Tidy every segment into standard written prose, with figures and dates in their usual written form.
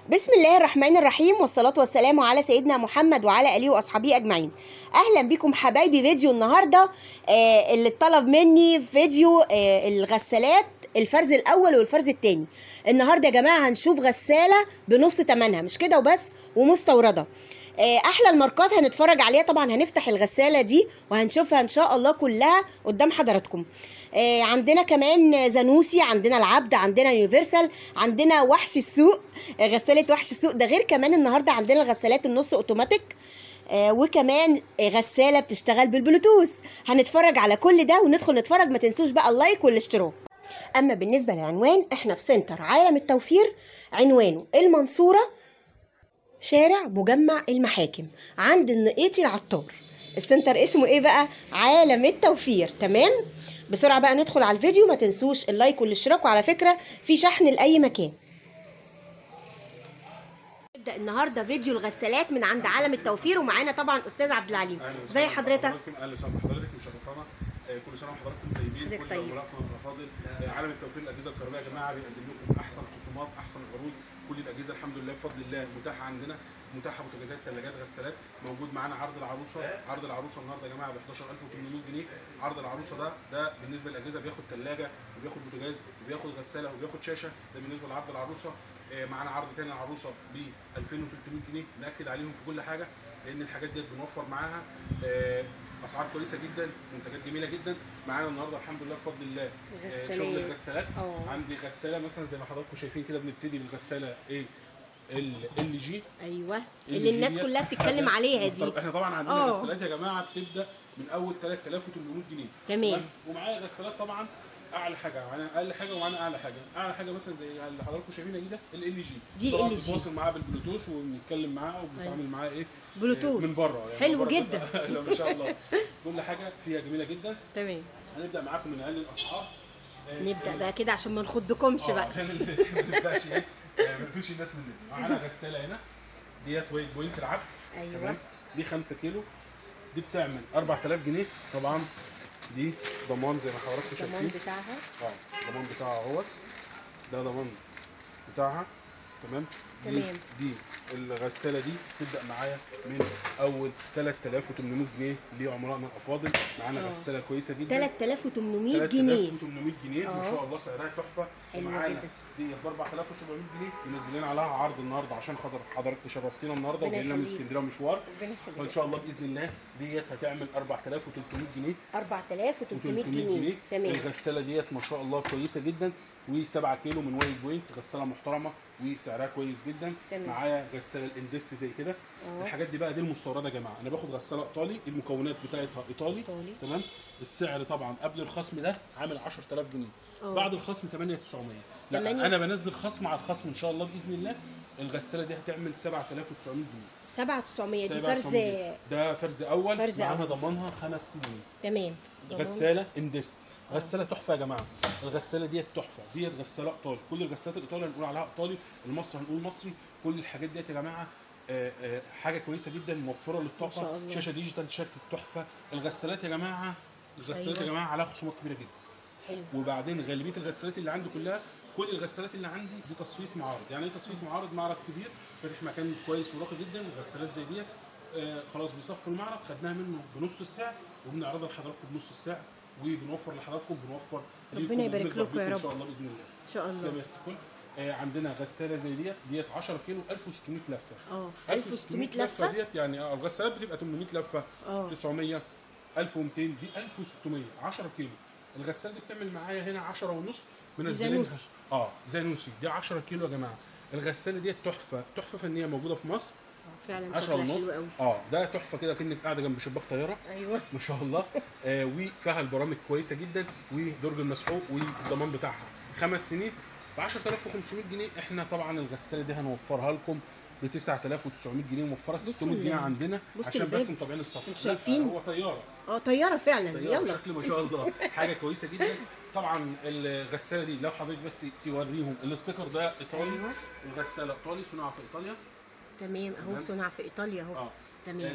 بسم الله الرحمن الرحيم، والصلاة والسلام على سيدنا محمد وعلى آله وأصحابه أجمعين. أهلا بكم حبايبي. فيديو النهاردة اللي اتطلب مني فيديو الغسالات، الفرز الأول والفرز التاني. النهاردة يا جماعة هنشوف غسالة بنص تمنها، مش كده وبس، ومستوردة. احلى الماركات هنتفرج عليها. طبعا هنفتح الغساله دي وهنشوفها ان شاء الله كلها قدام حضراتكم. عندنا كمان زانوسي، عندنا العبد، عندنا يونيفرسال، عندنا وحش السوق، غساله وحش السوق ده. غير كمان النهارده عندنا الغسالات النص اوتوماتيك، وكمان غساله بتشتغل بالبلوتوث. هنتفرج على كل ده وندخل نتفرج. ما تنسوش بقى اللايك والاشتراك. اما بالنسبه للعنوان، احنا في سنتر عالم التوفير، عنوانه المنصوره، شارع مجمع المحاكم، عند النقيطي العطار. السنتر اسمه ايه بقى؟ عالم التوفير. تمام، بسرعة بقى ندخل على الفيديو. ما تنسوش اللايك والاشتراك، وعلى فكرة في شحن لأي مكان. نبدأ النهارده فيديو الغسالات من عند عالم التوفير، ومعانا طبعا استاذ عبد العليم. ازي حضرتك؟ اهلا وسهلا بحضرتك، مشرفانا. كل سنه وحضراتكم طيبين. كل عملائنا الافاضل. عالم التوفير الاجهزه الكهربائيه يا جماعه بيقدم لكم احسن خصومات، احسن عروض. كل الاجهزه الحمد لله بفضل الله متاحه عندنا، متاحه بوتاجازات، ثلاجات، غسالات. موجود معانا عرض العروسه. عرض العروسه النهارده يا جماعه ب 11800 جنيه. عرض العروسه ده بالنسبه للاجهزه بياخد ثلاجه وبياخد بوتاجاز وبياخد غساله وبياخد شاشه. ده بالنسبه لعرض العروسه. معانا عرض ثاني العروسه ب 2300 جنيه. ناكد عليهم في كل حاجه لان الحاجات ديت بنوفر معاها اسعار كويسه جدا، منتجات جميله جدا. معانا النهارده الحمد لله بفضل الله شغل الغسالات. عندي غساله مثلا زي ما حضراتكم شايفين كده. بنبتدي بالغساله ايه؟ ال جي. ايوه، اللي الناس كلها بتتكلم عليها دي. احنا طبعا عندنا غسالات يا جماعه بتبدا من اول 3800 جنيه. تمام. ومعايا غسالات طبعا اعلى حاجه، معانا اقل حاجه ومعانا اعلى حاجه. اعلى حاجه مثلا زي اللي حضراتكم شايفينها دي، ده ال جي. دي ال جي بنتواصل معاها بالبلوتوث وبنتكلم معاها وبنتعامل معاها ايه؟ بلوتوث من بره يعني. حلو جدا. لا ما شاء الله، كل حاجه فيها جميله جدا. تمام. هنبدا معاكم من اقل الاسعار. نبدا بقى كده عشان ما نخضكمش بقى، عشان ما نبداش ايه، ما نقفلش الناس مننا. معانا غساله هنا ديت وايت بوينت العبد. ايوه تمام. دي 5 كيلو، دي بتعمل 4000 جنيه. طبعا دي ضمان زي ما حضراتكم شايفين. الضمان بتاعها الضمان بتاعها اهوت، ده ضمان بتاعها. تمام. دي الغساله دي تبدا معايا من اول 3800 جنيه لعملائنا الافاضل. معانا غساله كويسه جدا. 3800 جنيه. 3800 جنيه ما شاء الله، سعرها تحفه. ومعانا دي ب 4700 جنيه منزلين عليها عرض النهارده عشان خاطر حضرتك شرفتينا النهارده وجايين لنا من اسكندريه مشوار. وان شاء الله باذن الله ديت هتعمل 4300 جنيه. 4300 جنيه. تمام. الغساله ديت ما شاء الله كويسه جدا، و7 كيلو من وايت بوينت، غساله محترمه وسعرها كويس جدا. معايا غساله الاندست زي كده. الحاجات دي بقى دي المستورده يا جماعه. انا باخد غساله ايطالي، المكونات بتاعتها ايطالي. تمام. السعر طبعا قبل الخصم ده عامل 10000 جنيه. بعد الخصم 8900. لا انا بنزل خصم على الخصم ان شاء الله باذن الله. الغساله دي هتعمل 7900 جنيه. 7900 دي فرز؟ ده فرز اول، معاها ضمانها 5 سنين. تمام. غساله اندست، غساله تحفه يا جماعه. الغساله ديت تحفه، ديت غساله ايطالي. كل الغسالات الايطالي هنقول عليها ايطالي، المصري هنقول مصري. كل الحاجات ديت يا جماعه حاجه كويسه جدا، موفره للطاقه. شاشه ديجيتال شكل تحفه. الغسالات يا جماعه، الغسالات يا جماعه عليها خصومات كبيره جدا. حلو. وبعدين غالبيه الغسالات اللي عندي كلها، كل الغسالات اللي عندي دي تصفيه معارض. يعني ايه تصفيه معارض؟ معرض كبير فاتح مكان كويس وراقي جدا. وغسالات زي ديت خلاص بيصفوا المعرض، خدناها منه بنص السعر وبنعرضها لحضراتكم بنص السعر، وبنوفر لحضراتكم، بنوفر ربنا يبارك لكم يا رب ان شاء الله باذن الله. ان شاء الله. عندنا غساله زي ديت 10 كيلو 1600 لفه. 1600 لفه ديت يعني الغسالات بتبقى 800 لفه، 900، 1200، دي 1600 10 كيلو. الغساله دي بتعمل معايا هنا 10 ونص منزلينها. زانوسي دي 10 كيلو يا جماعه. الغساله ديت تحفه، تحفه فنيه موجوده في مصر. فعلا 10 ونص. ده تحفه كده كأنك قاعده جنب شباك طياره. ايوه ما شاء الله. وفيها البرامج كويسه جدا، ودرج المسحوق، والضمان بتاعها 5 سنين ب 10500 جنيه. احنا طبعا الغساله دي هنوفرها لكم ب 9900 جنيه، موفره 600 جنيه عندنا عشان بس متابعين الصفحه. شايفين هو طياره. طياره فعلا. يلا شكل ما شاء الله حاجه كويسه جدا. طبعا الغساله دي لو حضرتك بس توريهم الاستيكر ده ايطالي. الغساله ايطالي، صنع في ايطاليا. تمام اهو، صنع في ايطاليا اهو. تمام.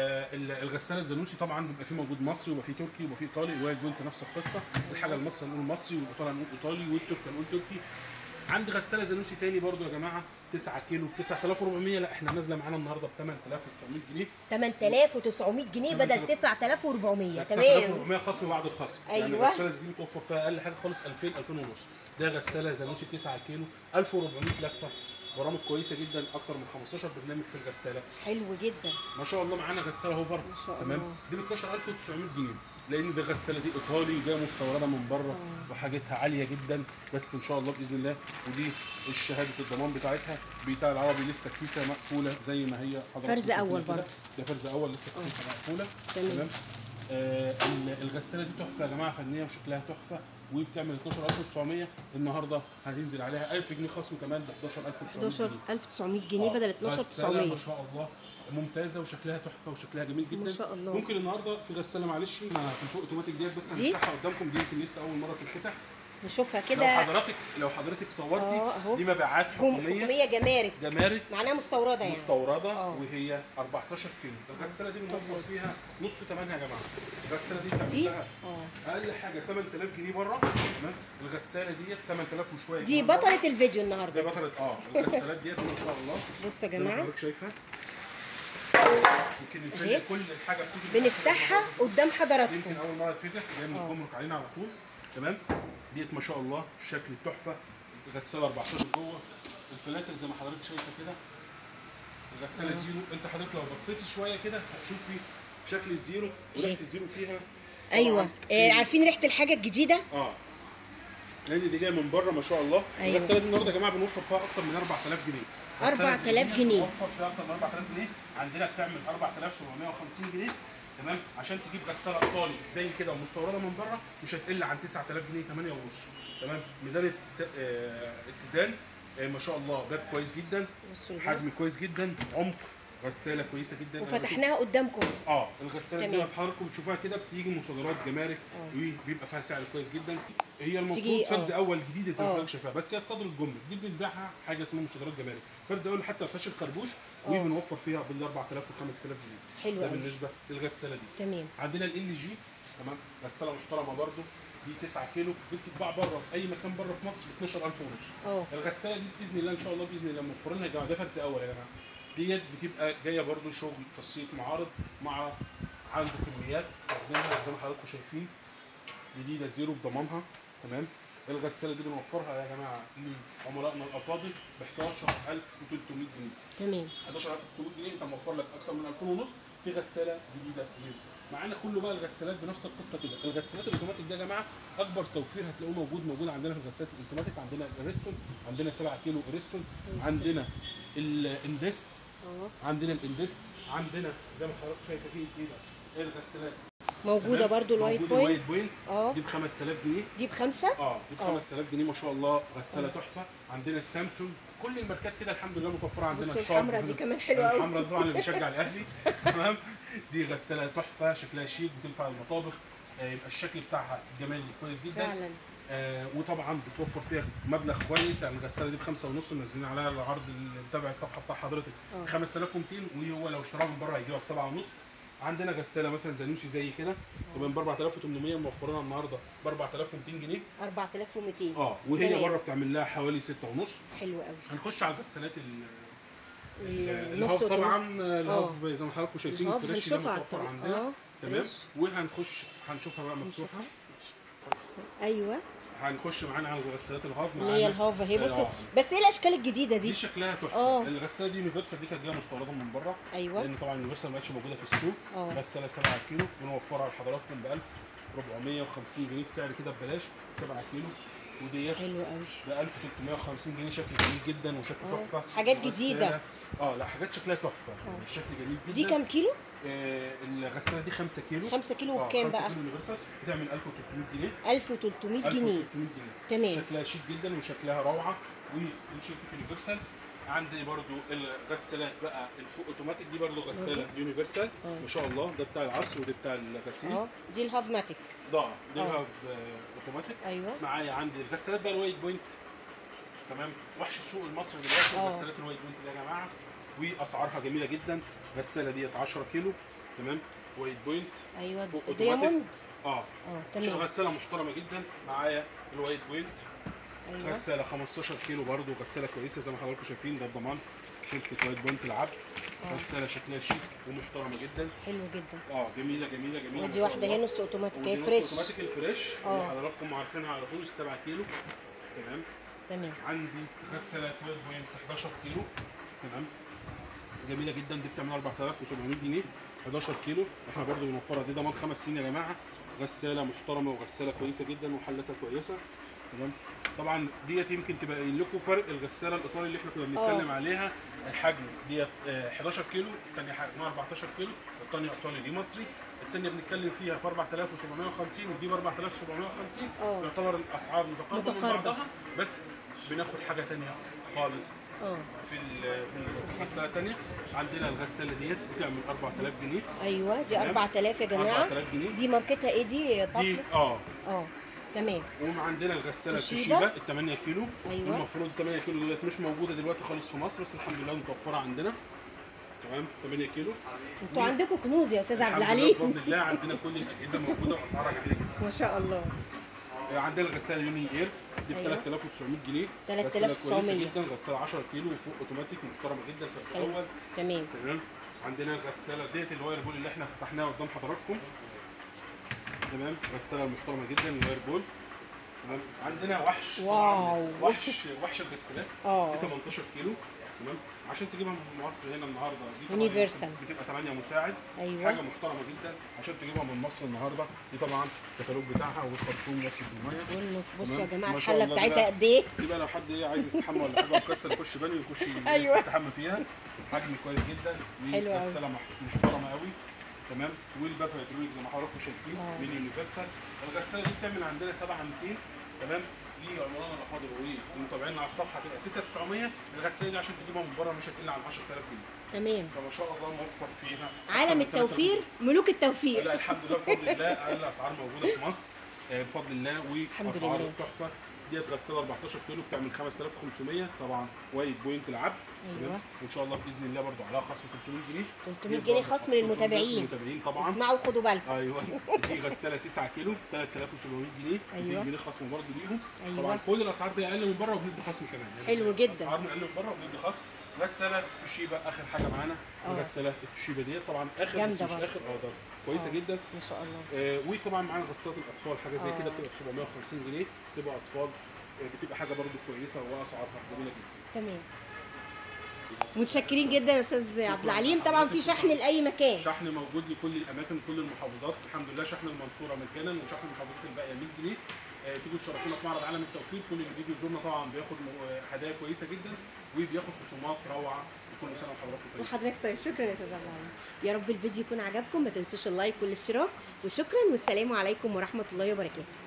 الغساله الزانوسي طبعا بيبقى فيه موجود مصري وبيبقى فيه تركي وبيبقى فيه ايطالي. الوايت بوينت نفس القصه. الحاجه المصري هنقول مصري، والايطالي هنقول ايطالي، والتركي هنقول تركي. عندي غساله زانوسي تاني برضو يا جماعه 9 كيلو ب 9400، لا احنا نازله معانا النهارده ب 8900 جنيه. 8900 جنيه بدل 9400. تمام. 9400 خصم بعد الخصم. ايوه. يعني الغساله دي بتوفر فيها اقل حاجه خالص 2000 2000 ونص. ده غساله زانوسي 9 كيلو 1400 لفه، برامج كويسه جدا، اكتر من 15 برنامج في الغساله. حلو جدا ما شاء الله. معانا غساله هوفر ما شاء تمام الله. دي ب 12900 جنيه، لان دي غساله دي ايطالي جايه مستورده من بره وحاجتها عاليه جدا، بس ان شاء الله باذن الله. ودي الشهاده الضمان بتاعتها بتاع العربي، لسه الكيسه مقفوله زي ما هي حضرتك. فرز اول برضه، ده فرز اول لسه الكيسه مقفوله. تمام. الغساله دي تحفه يا جماعه، فنيه وشكلها تحفه، وبتعمل 12900. النهارده هتنزل عليها 1000 جنيه خصم كمان ب 11900 جنيه. 11900 جنيه بدل 12900. ما شاء الله ممتازه وشكلها تحفه وشكلها جميل جدا ما شاء الله. ممكن النهارده في غساله معلش في الفوق اوتوماتيك ديت بس هنفتحها قدامكم، دي يمكن لسه اول مره تتفتح. نشوفها كده. لو حضرتك صورتي دي مبيعات حكوميه جمارك معناها مستورده يعني وهي 14 كيلو. الغساله دي بنوفر فيها نص ثمنها يا جماعه. الغساله دي بتعمل لها اقل حاجه 8000 جنيه بره، تمام. الغساله ديت 8000 وشويه. دي بطله الفيديو النهارده. دي بطله الغسالات ديت ما شاء الله. بصوا يا جماعه حضرتك شايفه يمكن كل الحاجه بنفتحها قدام حضراتكم. يمكن اول مره تفتح جايه من الجمرك علينا على طول، تمام. ديت ما شاء الله شكل تحفه. الغساله 14 جوه، الفلاتر زي ما حضرتك شايفه كده. الغساله زيرو، انت حضرتك لو بصيتي شويه كده هتشوفي شكل الزيرو وريحه الزيرو فيها. ايوه عارفين ريحه الحاجه الجديده؟ لان دي جايه من بره ما شاء الله. الغساله دي النهارده يا جماعه بنوفر فيها اكتر من 4000 جنيه. 4000 جنيه بنوفر فيها اكتر من 4000 جنيه. عندنا بتعمل 4750 جنيه، تمام. عشان تجيب غساله ايطالي زي كده ومستورده من بره مش هتقل عن 9000 جنيه 8 ونص، تمام. ميزان اتزان ما شاء الله، باب كويس جدا، حجم كويس جدا، عمق غساله كويسه جدا. وفتحناها قدامكم. الغساله زي ما حضراتكم بتشوفوها كده بتيجي مصادرات جمارك وبيبقى فيها سعر كويس جدا. هي المفروض فرز اول جديده زي ما حضرتك شايفاها، بس هي تصدر الجمرك، دي بنبيعها حاجه اسمها مصادرات جمارك. فرز اول حتى ما فيهاش الخربوش وبنوفر فيها بال 4000 و 5000 جنيه. حلو ده بالنسبه للغساله دي. تمام. عندنا ال جي، تمام، غساله محترمه برده، دي 9 كيلو بتتباع بره في اي مكان بره في مصر ب 12000 ونص. الغساله دي باذن الله ان شاء الله باذن الله موفرين لها يا جماعه. ده فرز اول يا جماعه. ديت بتبقى جايه برده شغل تصفيه معارض مع عنده كميات واخدينها زي ما حضراتكم شايفين، جديده زيرو بضمانها، تمام. الغساله دي بنوفرها يا جماعه لعملائنا الافاضل ب 11300 جنيه. تمام. 11300 جنيه انت موفر لك اكتر من 2000 ونص في غساله جديده زيرو. معانا كله بقى الغسالات بنفس القصه كده. الغسالات الاوتوماتيك ده يا جماعه اكبر توفير هتلاقوه موجود عندنا في الغسالات الاوتوماتيك. عندنا الاريستون، عندنا 7 كيلو اريستون، عندنا الاندست، عندنا عندنا زي ما حضرتك شايفه ايه الغسالات موجوده برده الوايت بوينت. دي ب 5000 جنيه. دي بخمسه؟ دي ب 5000 جنيه ما شاء الله، غساله تحفه. عندنا السامسونج، كل الماركات كده الحمد لله متوفره عندنا. الحمراء دي كمان حلوه قوي. الحمراء طبعا اللي بيشجع الاهلي، تمام. دي غساله تحفه، شكلها شيك، بتنفع المطابخ، يبقى الشكل بتاعها جمالي كويس جدا فعلا. وطبعا بتوفر فيها مبلغ كويس. يعني الغساله دي ب 5 ونص، منزلين عليها العرض اللي متابع الصفحه بتاع حضرتك 5200، وهو لو اشتراها من بره هيجيبها ب 7 ونص. عندنا غساله مثلا زانوسي زي كده تمام ب 4800، موفرينها النهارده ب 4200 جنيه. 4200 وهي بره بتعمل لها حوالي 6 ونص. حلو قوي. هنخش على الغسالات الهاف طبعا. الهاف زي ما حضراتكم شايفين الفريش ده متوفر عندنا، تمام. هنشوفها بقى مفتوحه. ايوه. هنخش معانا على الغسالات الهاف اللي هي الهاف اهي. بصوا بس ايه الاشكال الجديده دي؟ دي شكلها تحفه. الغساله دي يونيفرسال، دي كانت جايه مستورده من بره. ايوه. لان طبعا يونيفرسال ما بقتش موجوده في السوق. غساله 7 كيلو بنوفرها لحضراتكم ب 1450 جنيه بسعر كده ببلاش. 7 كيلو وديت حلو قوي ب 1350 جنيه. شكل جميل جدا وشكل تحفه. حاجات جديده. لا حاجات شكلها تحفه، الشكل جميل جدا. دي كام كيلو؟ الغساله دي 5 كيلو. 5 كيلو وبكام بقى؟ 5 كيلو يونيفرسال بتعمل 1300 جنيه. 1300 جنيه. تمام. شكلها شيك جدا وشكلها روعه وشركه يونيفرسال. عندي برضو الغسالات بقى الفوق اوتوماتيك، دي برضو غساله يونيفرسال ما شاء الله. ده بتاع العصر وده بتاع الغسيل. دي الهاف ماتيك. دي الهاف اوتوماتيك. ايوه. معايا عندي الغسالات بقى الوايت بوينت، تمام. وحش السوق المصري دلوقتي الغسالات الوايت بوينت دي يا جماعه، واسعارها جميله جدا. الغساله ديت 10 كيلو، تمام، وايت بوينت. ايوه. دياموند. تمام. غساله محترمه جدا. معايا الوايت بوينت أيوة. غساله 15 كيلو برده، غساله كويسه زي ما حضراتكم شايفين، ده الضمان شركه وايت بوينت العبد. غساله شكلها شيك ومحترمه جدا. حلو جدا. جميله جميله جميله. ودي واحده هي نص اوتوماتيك، هي فريش. اوتوماتيك الفريش اللي حضراتكم عارفينها على طول، 7 كيلو. تمام. عندي غساله 12 بوينت 11 كيلو. تمام، جميله جدا، دي بتعمل 4700 جنيه 11 كيلو. احنا برضو بنوفرها، دي ضمان 5 سنين يا جماعه. غساله محترمه وغساله كويسه جدا وحلتها كويسه. تمام. طبعا ديت يمكن تبين لكم فرق الغساله الايطالي اللي احنا كنا بنتكلم عليها. الحجم ديت 11 كيلو، الثانيه حجمها 14 كيلو، الثانيه ايطالي دي مصري. الثانيه بنتكلم فيها في 4750 ودي ب 4750. يعتبر الاسعار متقاربه من بعضها، بس بناخد حاجه ثانيه خالص. في الغساله الثانيه عندنا الغساله ديت بتعمل 4000 جنيه. ايوه دي 4000 يا جماعه. 4000 جنيه. دي ماركتها ايه دي؟ دي تمام. وعندنا الغساله توشيبا ال 8 كيلو. ايوه. المفروض ال 8 كيلو ديت مش موجوده دلوقتي خالص في مصر، بس الحمد لله متوفره عندنا. تمام، 8 كيلو. انتوا عندكم كنوز يا استاذ عبد العليم. بفضل الله عندنا كل الاجهزه موجوده واسعارها جميله جدا. ما شاء الله. عندنا الغساله يوني اير دي ب 3900 جنيه. 3900 جدا. غساله 10 كيلو وفوق اوتوماتيك محترمه جدا في الاول. تمام. عندنا الغساله ديت الواير بول اللي احنا فتحناها قدام حضراتكم. تمام، غساله محترمه جدا الواير بول. تمام. عندنا وحش. واو. وحش الغسالات دي 18 كيلو. تمام، عشان تجيبها من مصر هنا النهارده دي يونيفرسال بتبقى 8 مساعد. ايوه. حاجه محترمه جدا. عشان تجيبها من مصر النهارده دي طبعا الكتالوج بتاعها والخرطوم بس في الميه. بصوا يا جماعه الحله بتاعتها قد ايه. دي بقى لو حد عايز يستحمى ولا حاجه ومكسل يخش بانيو يخش يستحمى فيها. حجم كويس جدا. حلو قوي. غساله محترمه قوي. تمام، والباب هيدروليك زي ما حضراتكم شايفين من يونيفرسال. الغساله دي بتعمل عندنا 7200. تمام، دي عمران الافاضل ومتابعينا على الصفحه هتبقى 6900. الغساله دي عشان تجيبها من بره مش هتقل عن 10000 جنيه. تمام. فما شاء الله موفر فيها عالم التوفير، ملوك التوفير. لا الحمد لله بفضل الله اقل اسعار موجوده في مصر بفضل الله، واسعار تحفه. ديت غساله 14 كيلو بتعمل 5500 طبعا وايت بوينت العبد. ايوه. وان شاء الله باذن الله برضو عليها خصم 300 جنيه. 300 جنيه خصم للمتابعين. طبعا. اسمعوا خدوا بالكم. ايوه. دي غساله 9 كيلو 3700 جنيه. ايوه. 200 جنيه خصم برضو ليهم. ايوه. طبعا كل الاسعار دي اقل من بره وبندي خصم كمان. حلو جدا. اسعارنا اقل من بره وبندي خصم. غساله توشيبا اخر حاجه معانا. الغساله التوشيبا ديت طبعا اخر بس مش اخر ده كويسه جدا ما شاء الله. وطبعا معانا غسالات الاطفال حاجه زي كده بتبقى ب 750 جنيه، بتبقى اطفال بتبقى حاجه برده كويسه واسعارها جميله جدا. تمام. متشكرين جدا يا استاذ عبد العليم. طبعا في شحن لاي مكان. شحن موجود لكل الاماكن كل المحافظات الحمد لله. شحن المنصوره مجانا وشحن المحافظات الباقيه 100 جنيه. تيجوا تشرفونا في معرض عالم التوفير. كل اللي بيجي يزورنا طبعا بياخد هدايا كويسه جدا وبياخد خصومات روعه. وكل سنه وحضراتكم طيبين. وحضرتك طيب. شكرا يا استاذ عبد العليم. يا رب الفيديو يكون عجبكم. ما تنسوش اللايك والاشتراك، وشكرا والسلام عليكم ورحمه الله وبركاته.